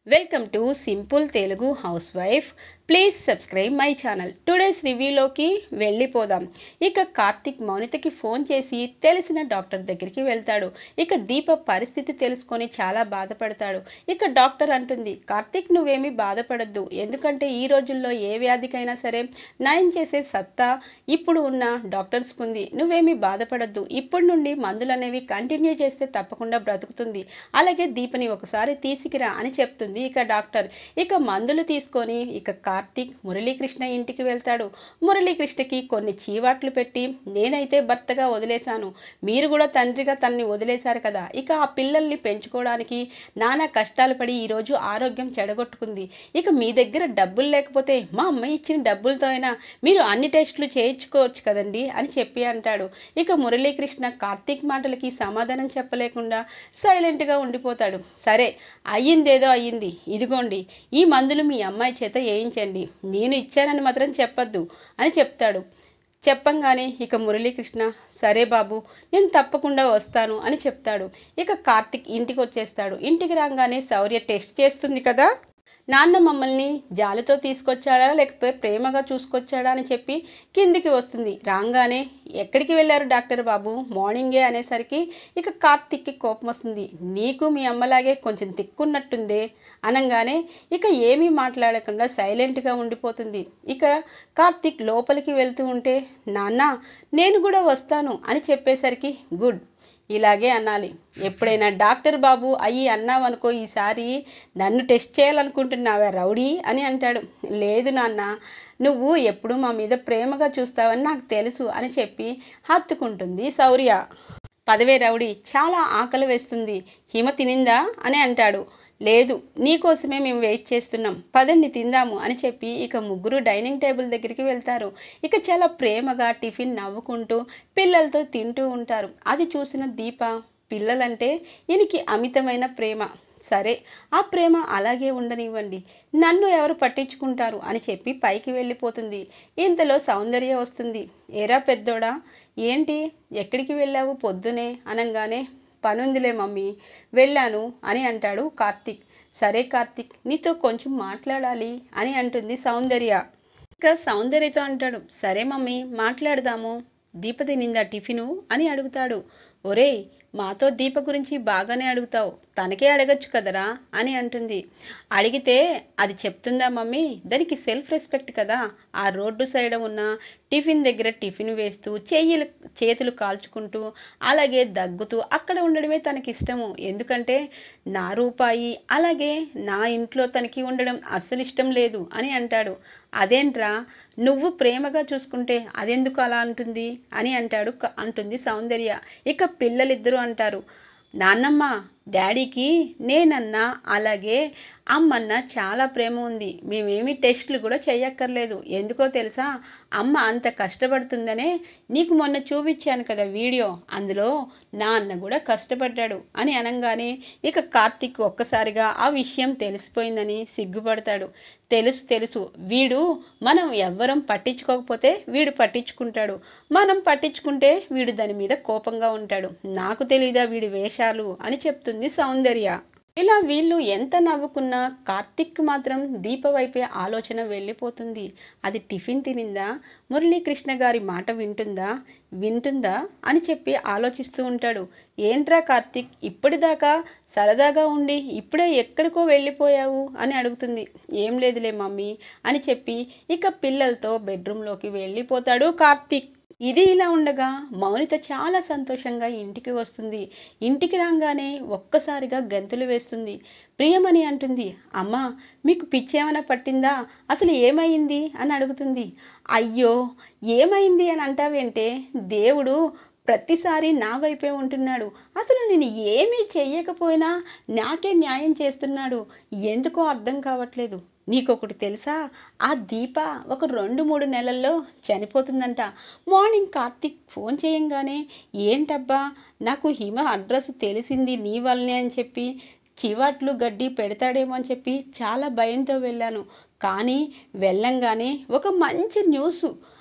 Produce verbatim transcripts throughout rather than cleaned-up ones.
Welcome to simple Telugu housewife. Please subscribe my channel. Today's రివ్యూలోకి వెళ్ళిపోదాం. ఇక Karthik మౌనితకి phone చేసి తెలిసిన డాక్టర్ దగ్గరికి వెళ్తాడు. ఇక దీప పరిస్థితి తెలుసుకొని చాలా బాధపడతాడు. ఇక డాక్టర్ అంటుంది, కార్తిక్ నువ్వేమీ బాధపడద్దు, ఎందుకంటే ఈ రోజుల్లో ఏ వ్యాధికైనా సరే నయం చేసే సత్తా ఇప్పుడు ఉన్న డాక్టర్స్కి ఉంది. నువ్వేమీ బాధపడద్దు, ఇప్పటి నుండి మందులు అనేవి కంటిన్యూ చేస్తే తప్పకుండా బ్రతుకుతుంది. అలాగే దీపని ఒకసారి తీసుకురా అని చెప్తుంది ఇక డాక్టర్. ఇక మందులు తీసుకొని ఇక కార్తిక్ మురళీకృష్ణ ఇంటికి వెళ్తాడు. మురళీకృష్ణకి కొన్ని చీవాట్లు పెట్టి, నేనైతే భర్తగా వదిలేశాను, మీరు కూడా తండ్రిగా తనని వదిలేశారు కదా, ఇక ఆ పిల్లల్ని పెంచుకోవడానికి నానా కష్టాలు పడి ఈరోజు ఆరోగ్యం చెడగొట్టుకుంది. ఇక మీ దగ్గర డబ్బులు లేకపోతే మా అమ్మాయి ఇచ్చిన డబ్బులతో అయినా మీరు అన్ని టెస్టులు చేయించుకోవచ్చు కదండి అని చెప్పి అంటాడు. ఇక మురళీకృష్ణ కార్తిక్ మాటలకి సమాధానం చెప్పలేకుండా సైలెంట్గా ఉండిపోతాడు. సరే, అయ్యిందేదో అయ్యింది, ఇదిగోండి ఈ మందులు మీ అమ్మాయి చేత వేయించండి, నేను ఇచ్చానని మాత్రం చెప్పద్దు అని చెప్తాడు. చెప్పంగానే ఇక మురళీకృష్ణ, సరే బాబు, నేను తప్పకుండా వస్తాను అని చెప్తాడు. ఇక కార్తిక్ ఇంటికి వచ్చేస్తాడు. ఇంటికి రాగానే శౌర్య టెస్ట్ చేస్తుంది కదా, నాన్న మమ్మల్ని జాలితో తీసుకొచ్చాడా లేకపోతే ప్రేమగా చూసుకొచ్చాడా అని చెప్పి కిందికి వస్తుంది. రాగానే ఎక్కడికి వెళ్ళారు డాక్టర్ బాబు, మార్నింగే అనేసరికి ఇక కార్తిక్కి కోపం వస్తుంది. నీకు మీ అమ్మలాగే కొంచెం తిక్కున్నట్టుందే అనగానే ఇక ఏమీ మాట్లాడకుండా సైలెంట్గా ఉండిపోతుంది. ఇక కార్తిక్ లోపలికి వెళ్తూ ఉంటే, నాన్న నేను కూడా వస్తాను అని చెప్పేసరికి, గుడ్, ఇలాగే అనాలి, ఎప్పుడైనా డాక్టర్ బాబు అయ్యి అన్నావనుకో ఈసారి నన్ను టెస్ట్ చేయాలనుకుంటున్నావా రౌడీ అని అంటాడు. లేదు నాన్న, నువ్వు ఎప్పుడు మా మీద ప్రేమగా చూస్తావని నాకు తెలుసు అని చెప్పి హత్తుకుంటుంది శౌర్య. పదవే రౌడీ, చాలా ఆకలి వేస్తుంది, హిమ తినిందా అని అంటాడు. లేదు, నీకోసమే మేము వెయిట్ చేస్తున్నాం, పదండి తిందాము అని చెప్పి ఇక ముగ్గురు డైనింగ్ టేబుల్ దగ్గరికి వెళ్తారు. ఇక చాలా ప్రేమగా టిఫిన్ నవ్వుకుంటూ పిల్లలతో తింటూ ఉంటారు. అది చూసిన దీప, పిల్లలంటే ఈయనకి అమితమైన ప్రేమ, సరే ఆ ప్రేమ అలాగే ఉండనివ్వండి, నన్ను ఎవరు పట్టించుకుంటారు అని చెప్పి పైకి వెళ్ళిపోతుంది. ఇంతలో సౌందర్య వస్తుంది. ఏరా పెద్దోడా, ఏంటి ఎక్కడికి వెళ్ళావు పొద్దునే అనగానే, పనుందిలే మమ్మీ, వెళ్ళాను అని అంటాడు కార్తిక్. సరే కార్తిక్, నీతో కొంచెం మాట్లాడాలి అని అంటుంది సౌందర్య. ఇక సౌందర్యతో అంటాడు, సరే మమ్మీ మాట్లాడదాము, దీప తినిందా టిఫిను అని అడుగుతాడు. ఒరేయ్, మాతో దీప గురించి బాగానే అడుగుతావు, తనకే అడగచ్చు కదరా అని అంటుంది. అడిగితే అది చెప్తుందా మమ్మీ, దానికి సెల్ఫ్ రెస్పెక్ట్ కదా, ఆ రోడ్డు సైడ్ ఉన్న టిఫిన్ దగ్గర టిఫిన్ వేస్తూ చెయ్యిలు చేతులు కాల్చుకుంటూ అలాగే దగ్గుతూ అక్కడ ఉండడమే తనకి ఇష్టము, ఎందుకంటే నా రూపాయి అలాగే నా ఇంట్లో తనకి ఉండడం అస్సలు ఇష్టం లేదు అని అంటాడు. అదేంట్రా, నువ్వు ప్రేమగా చూసుకుంటే అదెందుకు అలా అంటుంది అని అంటాడు అంటుంది సౌందర్య. ఇక పిల్లలిద్దరూ అంటారు, నాన్నమ్మ డాడీకి నేనన్నా అలాగే అమ్మన్నా చాలా ప్రేమ ఉంది, మేమేమి టెస్టులు కూడా చేయక్కర్లేదు, ఎందుకో తెలుసా, అమ్మ అంత కష్టపడుతుందనే నీకు మొన్న చూపించాను కదా వీడియో, అందులో నాన్న కూడా కష్టపడ్డాడు అని అనగానే ఇక కార్తిక్ ఒక్కసారిగా ఆ విషయం తెలిసిపోయిందని సిగ్గుపడతాడు. తెలుసు తెలుసు వీడు మనం ఎవ్వరం పట్టించుకోకపోతే వీడు పట్టించుకుంటాడు, మనం పట్టించుకుంటే వీడు దాని మీద కోపంగా ఉంటాడు, నాకు తెలీదా వీడి వేషాలు అని చెప్తుంది సౌందర్య. ఇలా వీళ్ళు ఎంత నవ్వుకున్నా కార్తిక్ మాత్రం దీప వైపే ఆలోచన వెళ్ళిపోతుంది. అది టిఫిన్ తినిందా, మురళీకృష్ణ గారి మాట వింటుందా వింటుందా అని చెప్పి ఆలోచిస్తూ ఉంటాడు. ఏంట్రా కార్తిక్, ఇప్పటిదాకా సరదాగా ఉండి ఇప్పుడే ఎక్కడికో వెళ్ళిపోయావు అని అడుగుతుంది. ఏం లేదులే మమ్మీ అని చెప్పి ఇక పిల్లలతో బెడ్రూమ్లోకి వెళ్ళిపోతాడు కార్తిక్. ఇది ఇలా ఉండగా మౌనిత చాలా సంతోషంగా ఇంటికి వస్తుంది. ఇంటికి రాగానే ఒక్కసారిగా గంతులు వేస్తుంది. ప్రియమని అంటుంది, అమ్మా మీకు పిచ్చేమైనా పట్టిందా, అసలు ఏమైంది అని అడుగుతుంది. అయ్యో ఏమైంది అని అంటావేంటే, దేవుడు ప్రతిసారి నా వైపే ఉంటున్నాడు, అసలు నేను ఏమీ చెయ్యకపోయినా నాకే న్యాయం చేస్తున్నాడు, ఎందుకో అర్థం కావట్లేదు. నీకొకటి తెలుసా, ఆ దీప ఒక రెండు మూడు నెలల్లో చనిపోతుందంట. మార్నింగ్ కార్తిక్ ఫోన్ చేయంగానే, ఏంటబ్బా నాకు హిమ అడ్రస్ తెలిసింది నీ వల్లనే అని చెప్పి చివాట్లు గడ్డి పెడతాడేమో అని చెప్పి చాలా భయంతో వెళ్ళాను, కానీ వెళ్ళంగానే ఒక మంచి న్యూస్,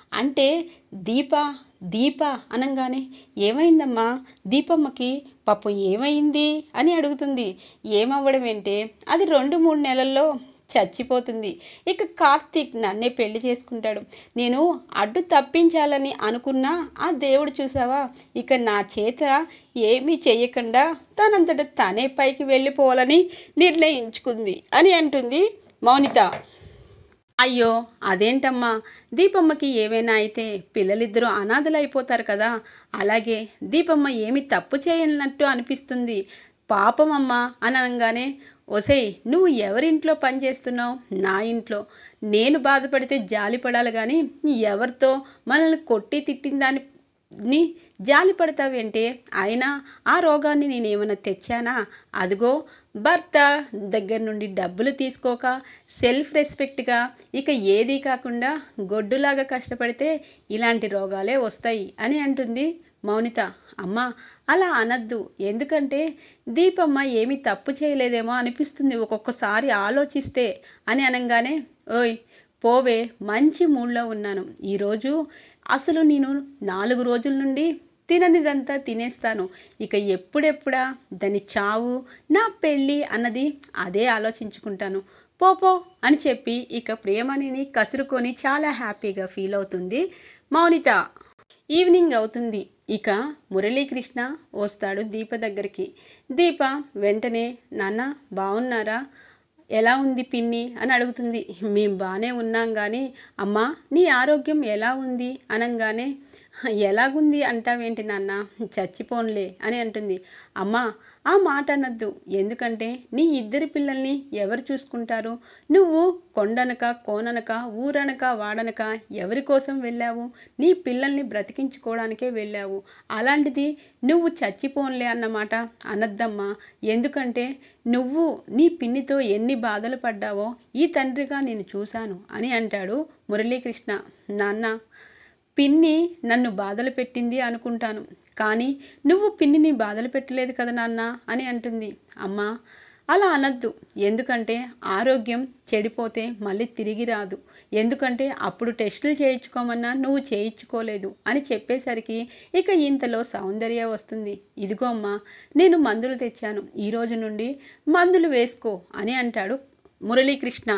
అంటే దీప దీప అనంగానే ఏమైందమ్మా దీపమ్మకి పాపం ఏమైంది అని అడుగుతుంది. ఏమవ్వడం ఏంటే అది రెండు మూడు నెలల్లో చచ్చిపోతుంది. ఇక కార్తీక్ నన్నే పెళ్లి చేసుకుంటాడు. నేను అడ్డు తప్పించాలని అనుకున్నా ఆ దేవుడు చూసావా ఇక నా చేత ఏమీ చేయకుండా తనంతట తనే పైకి వెళ్ళిపోవాలని నిర్ణయించుకుంది అని అంటుంది మౌనిత. అయ్యో అదేంటమ్మా దీపమ్మకి ఏమైనా అయితే పిల్లలిద్దరూ అనాథలు అయిపోతారు కదా, అలాగే దీపమ్మ ఏమి తప్పు చేయనట్టు అనిపిస్తుంది పాపమమ్మ అని అనగానే, ఒసేయ్ నువ్వు ఎవరింట్లో పనిచేస్తున్నావు? నా ఇంట్లో. నేను బాధపడితే జాలి పడాలి కానీ ఎవరితో మనల్ని కొట్టి తిట్టిన దాన్ని నీ జాలి పడతావేంటే? అయినా ఆ రోగాన్ని నేనేమైనా తెచ్చానా? అదిగో భర్త దగ్గర నుండి డబ్బులు తీసుకోక సెల్ఫ్ రెస్పెక్ట్గా ఇక ఏదీ కాకుండా గొడ్డులాగా కష్టపడితే ఇలాంటి రోగాలే వస్తాయి అని అంటుంది మౌనిత. అమ్మ అలా అనద్దు, ఎందుకంటే దీపమ్మ ఏమీ తప్పు చేయలేదేమో అనిపిస్తుంది ఒక్కొక్కసారి ఆలోచిస్తే అని అనగానే, ఓయ్ పోవే మంచి మూడ్లో ఉన్నాను ఈరోజు, అసలు నేను నాలుగు రోజుల నుండి తిననిదంతా తినేస్తాను, ఇక ఎప్పుడెప్పుడా దాని చావు నా పెళ్ళి అన్నది అదే ఆలోచించుకుంటాను, పోపో అని చెప్పి ఇక ప్రియమణిని కసురుకొని చాలా హ్యాపీగా ఫీల్ అవుతుంది మౌనిత. ఈవినింగ్ అవుతుంది. ఇక మురళీకృష్ణ వస్తాడు దీప దగ్గరికి. దీప వెంటనే నాన్న బాగున్నారా, ఎలా ఉంది పిన్ని అని అడుగుతుంది. మేము బాగానే ఉన్నాం కానీ అమ్మా నీ ఆరోగ్యం ఎలా ఉంది అనగానే, ఎలాగుంది అంటావేంటి నాన్న, చచ్చిపోన్లే అని అంటుంది. అమ్మా ఆ మాట అనద్దు, ఎందుకంటే నీ ఇద్దరి పిల్లల్ని ఎవరు చూసుకుంటారు? నువ్వు కొండనక కోననక ఊరనక వాడనక ఎవరి కోసం వెళ్ళావు? నీ పిల్లల్ని బ్రతికించుకోవడానికే వెళ్ళావు, అలాంటిది నువ్వు చచ్చిపోన్లే అన్నమాట అనద్దమ్మా, ఎందుకంటే నువ్వు నీ పిన్నితో ఎన్ని బాధలు పడ్డావో ఈ తండ్రిగా నేను చూశాను అని అంటాడు మురళీకృష్ణ. నాన్న పిన్ని నన్ను బాధలు పెట్టింది అనుకుంటాను, కానీ నువ్వు పిన్నిని బాధలు పెట్టలేదు కదా నాన్న అని అంటుంది. అమ్మా అలా అనద్దు, ఎందుకంటే ఆరోగ్యం చెడిపోతే మళ్ళీ తిరిగి రాదు, ఎందుకంటే అప్పుడు టెస్టులు చేయించుకోమన్నా నువ్వు చేయించుకోలేదు అని చెప్పేసరికి ఇక ఇంతలో సౌందర్య వస్తుంది. ఇదిగో అమ్మా నేను మందులు తెచ్చాను, ఈరోజు నుండి మందులు వేసుకో అని అంటాడు మురళీకృష్ణ.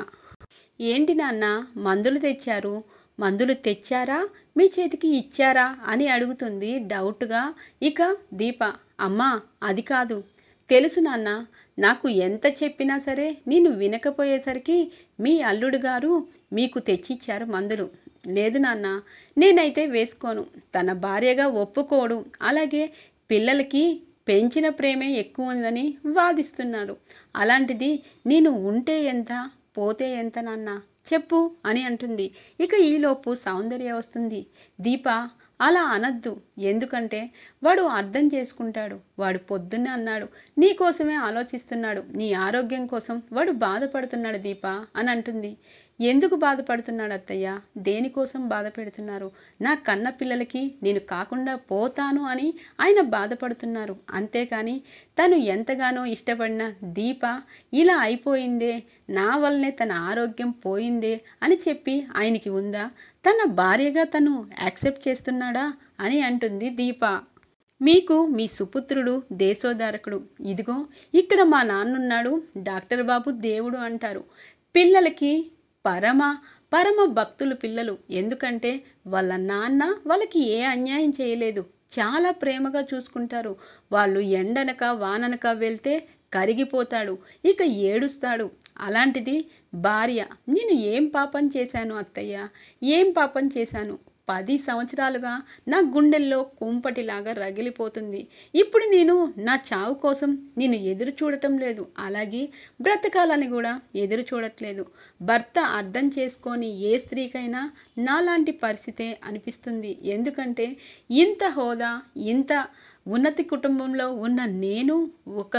ఏంటి నాన్న మందులు తెచ్చారు, మందులు తెచ్చారా మీ చేతికి ఇచ్చారా అని అడుగుతుంది డౌట్గా ఇక దీప. అమ్మా అది కాదు, తెలుసు నాన్న, నాకు ఎంత చెప్పినా సరే నేను వినకపోయేసరికి మీ అల్లుడు గారు మీకు తెచ్చిచ్చారు మందులు. లేదు నాన్న నేనైతే వేసుకోను, తన భార్యగా ఒప్పుకోడు, అలాగే పిల్లలకి పెంచిన ప్రేమే ఎక్కువ ఉందని వాదిస్తున్నాడు, అలాంటిది నేను ఉంటే ఎంత పోతే ఎంత నాన్న చెప్పు అని అంటుంది. ఇక ఈలోపు సౌందర్య వస్తుంది. దీప అలా అనద్దు, ఎందుకంటే వాడు అర్థం చేసుకుంటాడు, వాడు పొద్దున్నే అన్నాడు నీ కోసమే ఆలోచిస్తున్నాడు, నీ ఆరోగ్యం కోసం వాడు బాధపడుతున్నాడు దీప అని అంటుంది. ఎందుకు బాధపడుతున్నాడు అత్తయ్య, దేనికోసం బాధ పెడుతున్నారు? నా కన్న పిల్లలకి నేను కాకుండా పోతాను అని ఆయన బాధపడుతున్నారు, అంతేకాని తను ఎంతగానో ఇష్టపడిన దీప ఇలా అయిపోయిందే, నా వల్లనే తన ఆరోగ్యం పోయిందే అని చెప్పి ఆయనకి ఉందా? తన భార్యగా తను యాక్సెప్ట్ చేస్తున్నాడా అని అంటుంది దీప. మీకు మీ సుపుత్రుడు దేశోధారకుడు, ఇదిగో ఇక్కడ మా నాన్నున్నాడు, డాక్టర్ బాబు దేవుడు అంటారు. పిల్లలకి పరమ పరమ భక్తులు పిల్లలు, ఎందుకంటే వాళ్ళ నాన్న వాళ్ళకి ఏ అన్యాయం చేయలేదు, చాలా ప్రేమగా చూసుకుంటారు. వాళ్ళు ఎండనక వాననక వెళ్తే కరిగిపోతాడు, ఇక ఏడుస్తాడు. అలాంటిది భార్య, నేను ఏం పాపం చేశాను అత్తయ్య, ఏం పాపం చేశాను? పది సంవత్సరాలుగా నా గుండెల్లో కుంపటిలాగా రగిలిపోతుంది. ఇప్పుడు నేను నా చావు కోసం నేను ఎదురు చూడటం లేదు, అలాగే బ్రతకాలని కూడా ఎదురు చూడట్లేదు. భర్త అర్థం చేసుకొని ఏ స్త్రీకైనా నాలాంటి పరిస్థితే అనిపిస్తుంది, ఎందుకంటే ఇంత హోదా ఇంత ఉన్నతి కుటుంబంలో ఉన్న నేను ఒక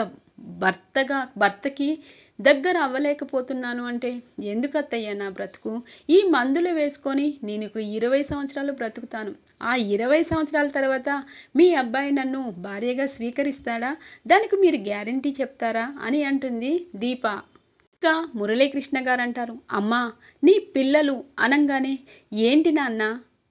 భర్తగా భర్తకి దగ్గర అవ్వలేకపోతున్నాను అంటే ఎందుకు అత్తయ్య నా బ్రతుకు? ఈ మందులు వేసుకొని నేను ఇరవై సంవత్సరాలు బ్రతుకుతాను, ఆ ఇరవై సంవత్సరాల తర్వాత మీ అబ్బాయి నన్ను భార్యగా స్వీకరిస్తాడా? దానికి మీరు గ్యారంటీ చెప్తారా అని అంటుంది దీప. ఇంకా మురళీకృష్ణ గారు అంటారు, అమ్మా నీ పిల్లలు అనంగానే ఏంటి నాన్న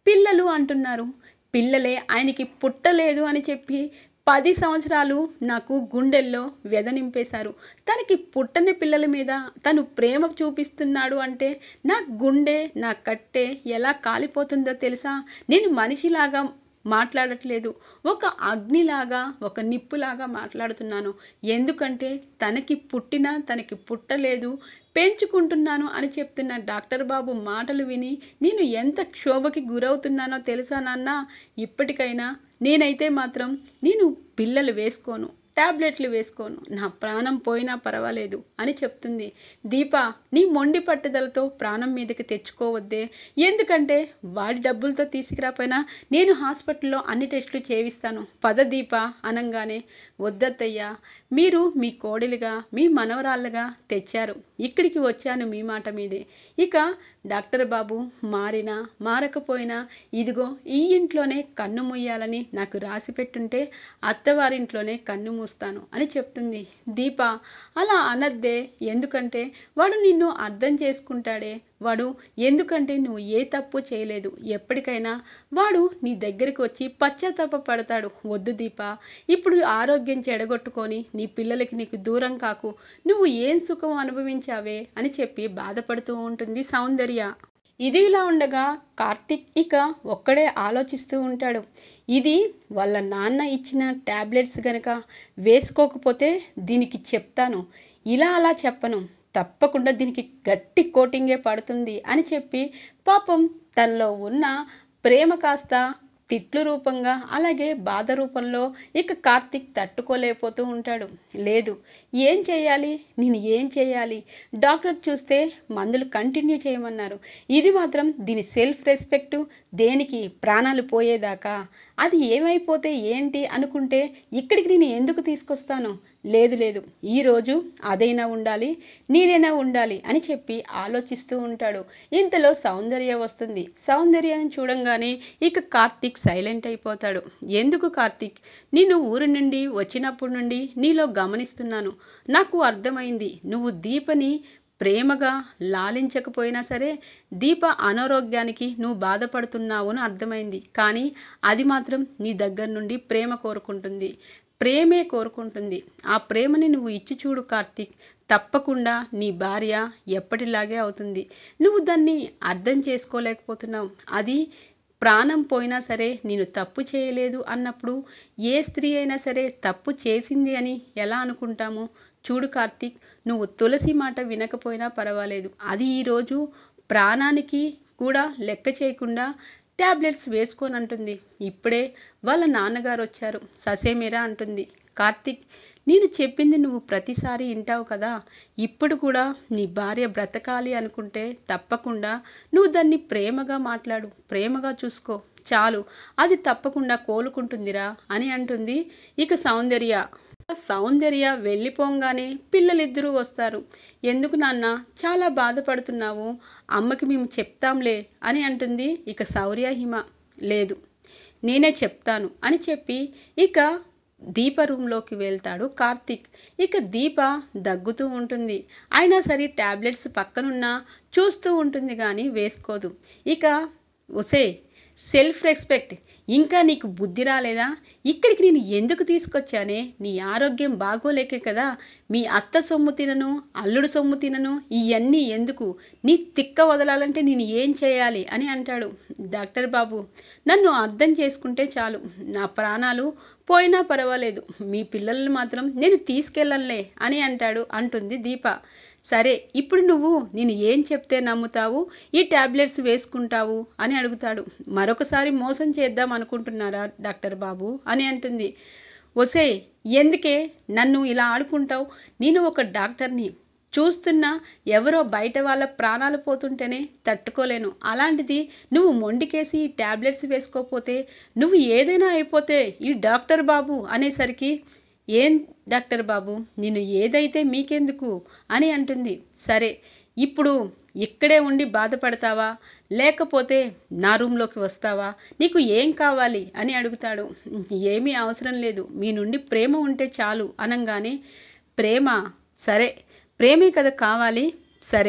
పిల్లలు అంటున్నారు. పిల్లలే ఆయనకి పుట్టలేదు అని చెప్పి పది సంవత్సరాలు నాకు గుండెల్లో వ్యధ నింపేశారు. తనకి పుట్టని పిల్లల మీద తను ప్రేమ చూపిస్తున్నాడు అంటే నా గుండె, నా కట్టె ఎలా కాలిపోతుందో తెలుసా? నేను మనిషిలాగా మాట్లాడట్లేదు, ఒక అగ్నిలాగా, ఒక నిప్పులాగా మాట్లాడుతున్నాను. ఎందుకంటే తనకి పుట్టినా తనకి పుట్టలేదు, పెంచుకుంటున్నాను అని చెప్తున్న డాక్టర్ బాబు మాటలు విని నేను ఎంత క్షోభకి గురవుతున్నానో తెలుసా నాన్న? ఇప్పటికైనా నేనైతే మాత్రం నేను పిల్లలు వేసుకోను, టాబ్లెట్లు వేసుకోను, నా ప్రాణం పోయినా పర్వాలేదు అని చెప్తుంది. దీప, నీ మొండి పట్టుదలతో ప్రాణం మీదకి తెచ్చుకోవద్దే. ఎందుకంటే వాడి డబ్బులతో తీసుకురాపోయినా నేను హాస్పిటల్లో అన్ని టెస్టులు చేయిస్తాను, పద దీప అనంగానే, వద్దత్తయ్యా, మీరు మీ కోడలిగా మీ మనవరాళ్ళగా తెచ్చారు, ఇక్కడికి వచ్చాను మీ మాట మీదే. ఇక డాక్టర్ బాబు మారినా మారకపోయినా ఇదిగో ఈ ఇంట్లోనే కన్ను మూయాలని నాకు రాసి పెట్టుంటే అత్తవారింట్లోనే కన్ను మూస్తాను అని చెప్తుంది. దీప, అలా అనద్దే, ఎందుకంటే వాడు నిన్ను అర్థం చేసుకుంటాడే, వాడు ఎందుకంటే నువ్వు ఏ తప్పు చేయలేదు, ఎప్పటికైనా వాడు నీ దగ్గరికి వచ్చి పశ్చాత్తాప పడతాడు. వద్దు దీప, ఇప్పుడు ఆరోగ్యం చెడగొట్టుకొని నీ పిల్లలకి నీకు దూరం కాకు, నువ్వు ఏం సుఖం అనుభవించావే అని చెప్పి బాధపడుతూ ఉంటుంది సౌందర్య. ఇది ఇలా ఉండగా కార్తిక్ ఇక ఒక్కడే ఆలోచిస్తూ ఉంటాడు. ఇది వాళ్ళ నాన్న ఇచ్చిన ట్యాబ్లెట్స్ గనక వేసుకోకపోతే దీనికి చెప్తాను, ఇలా అలా చెప్పను, తప్పకుండా దీనికి గట్టి కోటింగే పడుతుంది అని చెప్పి పాపం తనలో ఉన్న ప్రేమ కాస్త తిట్లు రూపంగా అలాగే బాధ రూపంలో ఇక కార్తిక్ తట్టుకోలేకపోతూ ఉంటాడు. లేదు, ఏం చేయాలి, నేను ఏం చేయాలి? డాక్టర్ చూస్తే మందులు కంటిన్యూ చేయమన్నారు. ఇది మాత్రం దీని సెల్ఫ్ రెస్పెక్టు దేనికి ప్రాణాలు పోయేదాకా, అది ఏమైపోతే ఏంటి అనుకుంటే ఇక్కడికి నేను ఎందుకు తీసుకొస్తాను? లేదు లేదు, ఈరోజు అదైనా ఉండాలి, నేనైనా ఉండాలి అని చెప్పి ఆలోచిస్తూ ఉంటాడు. ఇంతలో సౌందర్య వస్తుంది. సౌందర్యాన్ని చూడంగానే ఇక కార్తిక్ సైలెంట్ అయిపోతాడు. ఎందుకు కార్తిక్, నేను ఊరి నుండి వచ్చినప్పటి నుండి నీలో గమనిస్తున్నాను, నాకు అర్థమైంది, నువ్వు దీపని ప్రేమగా లాలించకపోయినా సరే దీప అనారోగ్యానికి నువ్వు బాధపడుతున్నావు అని అర్థమైంది. కానీ అది మాత్రం నీ దగ్గర నుండి ప్రేమ కోరుకుంటుంది, ప్రేమే కోరుకుంటుంది. ఆ ప్రేమని నువ్వు ఇచ్చి చూడు కార్తిక్, తప్పకుండా నీ భార్య ఎప్పటిలాగే అవుతుంది. నువ్వు దాన్ని అర్థం చేసుకోలేకపోతున్నావు. అది ప్రాణం పోయినా సరే నేను తప్పు చేయలేదు అన్నప్పుడు ఏ స్త్రీ అయినా సరే తప్పు చేసింది అని ఎలా అనుకుంటాము? చూడు కార్తిక్, నువ్వు తులసి మాట వినకపోయినా పర్వాలేదు, అది ఈరోజు ప్రాణానికి కూడా లెక్క చేయకుండా ట్యాబ్లెట్స్ వేసుకొని అంటుంది. ఇప్పుడే వాళ్ళ నాన్నగారు వచ్చారు, ససేమిరా అంటుంది. కార్తిక్, నేను చెప్పింది నువ్వు ప్రతిసారి వింటావు కదా, ఇప్పుడు కూడా నీ భార్య బ్రతకాలి అనుకుంటే తప్పకుండా నువ్వు దాన్ని ప్రేమగా మాట్లాడు, ప్రేమగా చూసుకో, చాలు, అది తప్పకుండా కోలుకుంటుందిరా అని అంటుంది ఇక సౌందర్య. సౌందర్య వెళ్ళిపోగానే పిల్లలిద్దరూ వస్తారు. ఎందుకు నాన్న చాలా బాధపడుతున్నావు, అమ్మకి మేము చెప్తాంలే అని అంటుంది ఇక శౌర్య హిమ. లేదు, నేనే చెప్తాను అని చెప్పి ఇక దీప రూమ్లోకి వెళ్తాడు కార్తిక్. ఇక దీప దగ్గుతూ ఉంటుంది, అయినా సరే ట్యాబ్లెట్స్ పక్కనున్నా చూస్తూ ఉంటుంది కానీ వేసుకోదు. ఇక ఒసే సెల్ఫ్ రెస్పెక్ట్, ఇంకా నీకు బుద్ధి రాలేదా? ఇక్కడికి నేను ఎందుకు తీసుకొచ్చానే? నీ ఆరోగ్యం బాగోలేకే కదా, మీ అత్త సొమ్ము తినను, అల్లుడు సొమ్ము తినను, ఇవన్నీ ఎందుకు? నీ తిక్క వదలాలంటే నేను ఏం చేయాలి అని అంటాడు. డాక్టర్ బాబు, నన్ను అర్థం చేసుకుంటే చాలు, నా ప్రాణాలు పోయినా పర్వాలేదు, మీ పిల్లల్ని మాత్రం నేను తీసుకెళ్ళనులే అని అంటాడు అంటుంది దీప. సరే, ఇప్పుడు నువ్వు నేను ఏం చెప్తే నమ్ముతావు, ఈ ట్యాబ్లెట్స్ వేసుకుంటావు అని అడుగుతాడు. మరొకసారి మోసం చేద్దాం అనుకుంటున్నారా డాక్టర్ బాబు అని అంటుంది. ఒసే, ఎందుకే నన్ను ఇలా ఆడుకుంటావు? నేను ఒక డాక్టర్ని, చూస్తున్నా ఎవరో బయట వాళ్ళ ప్రాణాలు పోతుంటేనే తట్టుకోలేను, అలాంటిది నువ్వు మొండికేసి ఈ ట్యాబ్లెట్స్ వేసుకోకపోతే నువ్వు ఏదైనా అయిపోతే ఈ డాక్టర్ బాబు అనేసరికి, ఏం డాక్టర్ బాబు, నేను ఏదైతే మీకెందుకు అని అంటుంది. సరే, ఇప్పుడు ఇక్కడే ఉండి బాధపడతావా, లేకపోతే నా రూమ్లోకి వస్తావా, నీకు ఏం కావాలి అని అడుగుతాడు. ఏమీ అవసరం లేదు, మీ నుండి ప్రేమ ఉంటే చాలు అనంగానే, ప్రేమ, సరే ప్రేమే కదా కావాలి, సరే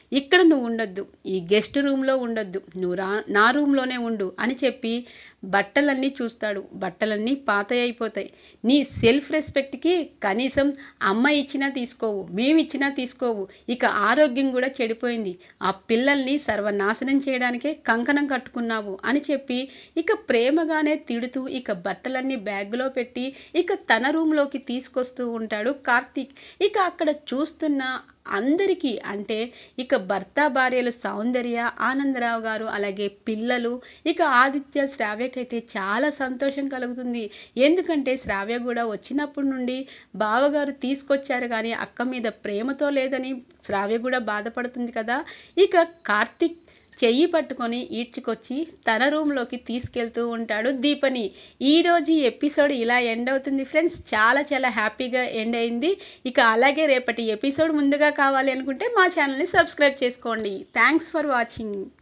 ఇక్కడ నువ్వు ఉండొద్దు, ఈ గెస్ట్ రూమ్లో ఉండొద్దు, నువ్వు రా నా రూమ్లోనే ఉండు అని చెప్పి బట్టలన్నీ చూస్తాడు. బట్టలన్నీ పాత అయిపోతాయి. నీ సెల్ఫ్ రెస్పెక్ట్కి కనీసం అమ్మ ఇచ్చినా తీసుకోవు, మేము ఇచ్చినా తీసుకోవు, ఇక ఆరోగ్యం కూడా చెడిపోయింది, ఆ పిల్లల్ని సర్వనాశనం చేయడానికే కంకణం కట్టుకున్నావు అని చెప్పి ఇక ప్రేమగానే తిడుతూ ఇక బట్టలన్నీ బ్యాగ్లో పెట్టి ఇక తన రూమ్లోకి తీసుకొస్తూ ఉంటాడు కార్తీక్. ఇక అక్కడ చూస్తున్న అందరికీ అంటే ఇక భర్త భార్యలు సౌందర్య, ఆనందరావు గారు, అలాగే పిల్లలు, ఇక ఆదిత్య, శ్రావ్యకైతే చాలా సంతోషం కలుగుతుంది. ఎందుకంటే శ్రావ్య కూడా వచ్చినప్పటి నుండి బావగారు తీసుకొచ్చారు కానీ అక్క మీద ప్రేమతో లేదని శ్రావ్య కూడా బాధపడుతుంది కదా. ఇక కార్తీక్ చెయ్యి పట్టుకొని ఈడ్చుకొచ్చి తన రూమ్లోకి తీసుకెళ్తూ ఉంటాడు దీపని. ఈరోజు ఈ ఎపిసోడ్ ఇలా ఎండ్ అవుతుంది ఫ్రెండ్స్. చాలా చాలా హ్యాపీగా ఎండ్ అయింది. ఇక అలాగే రేపటి ఎపిసోడ్ ముందుగా కావాలి అనుకుంటే మా ఛానల్ని సబ్స్క్రైబ్ చేసుకోండి. Thanks for watching.